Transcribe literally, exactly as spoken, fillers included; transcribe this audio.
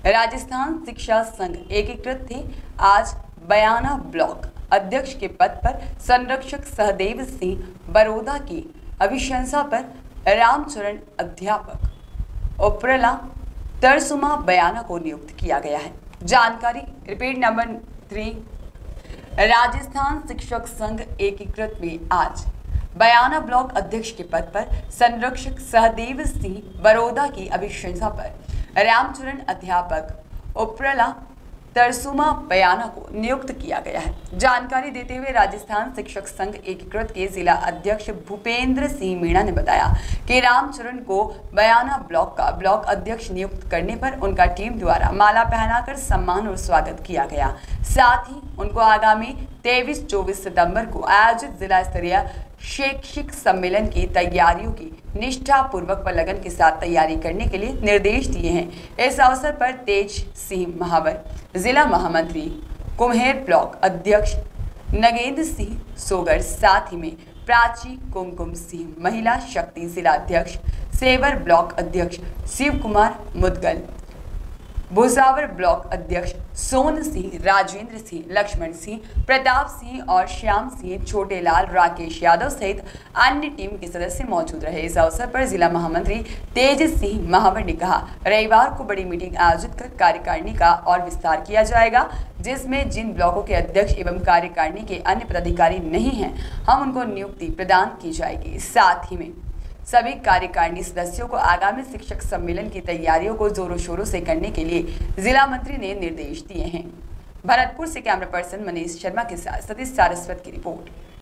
राजस्थान शिक्षा संघ एकीकृत थे। आज बयाना ब्लॉक अध्यक्ष के पद पर संरक्षक सहदेव सिंह बरोदा की अभिशंसा पर रामचरण अध्यापक उपरला तरसुमा बयाना को नियुक्त किया गया है। जानकारी रिपीट नंबर थ्री। राजस्थान शिक्षक संघ एकीकृत में आज बयाना ब्लॉक अध्यक्ष के पद पर संरक्षक सहदेव सिंह बरोदा की अभिशंसा पर रामचरण अध्यापक उपरला तरसुमा बयाना को नियुक्त किया गया है। जानकारी देते हुए राजस्थान शिक्षक संघ एकीकृत के जिला अध्यक्ष भूपेंद्र सिंह मीणा ने बताया कि रामचरण को बयाना ब्लॉक का ब्लॉक अध्यक्ष नियुक्त करने पर उनका टीम द्वारा माला पहनाकर सम्मान और स्वागत किया गया। साथ ही उनको आगामी तेईस चौबीस सितंबर को आयोजित जिला स्तरीय शैक्षिक सम्मेलन की तैयारियों की निष्ठा पूर्वक व लगन के साथ तैयारी करने के लिए निर्देश दिए हैं। इस अवसर पर तेज सिंह महावर, जिला महामंत्री कुम्हेर ब्लॉक अध्यक्ष नगेंद्र सिंह सोगर, साथ ही में प्राची कुमकुम सिंह महिला शक्ति जिला अध्यक्ष, सेवर ब्लॉक अध्यक्ष शिव कुमार मुदगल, भुसावर ब्लॉक अध्यक्ष सोन सिंह, राजेंद्र सिंह, लक्ष्मण सिंह, प्रताप सिंह और श्याम सिंह, छोटे लाल, राकेश यादव सहित अन्य टीम के सदस्य मौजूद रहे। इस अवसर पर जिला महामंत्री तेज सिंह महावर ने कहा, रविवार को बड़ी मीटिंग आयोजित कर कार्यकारिणी का और विस्तार किया जाएगा, जिसमें जिन ब्लॉकों के अध्यक्ष एवं कार्यकारिणी के अन्य पदाधिकारी नहीं हैं, हम उनको नियुक्ति प्रदान की जाएगी। साथ ही में सभी कार्यकारिणी सदस्यों को आगामी शिक्षक सम्मेलन की तैयारियों को जोरों शोरों से करने के लिए जिला मंत्री ने निर्देश दिए हैं। भरतपुर से कैमरा पर्सन मनीष शर्मा के साथ सतीश सारस्वत की रिपोर्ट।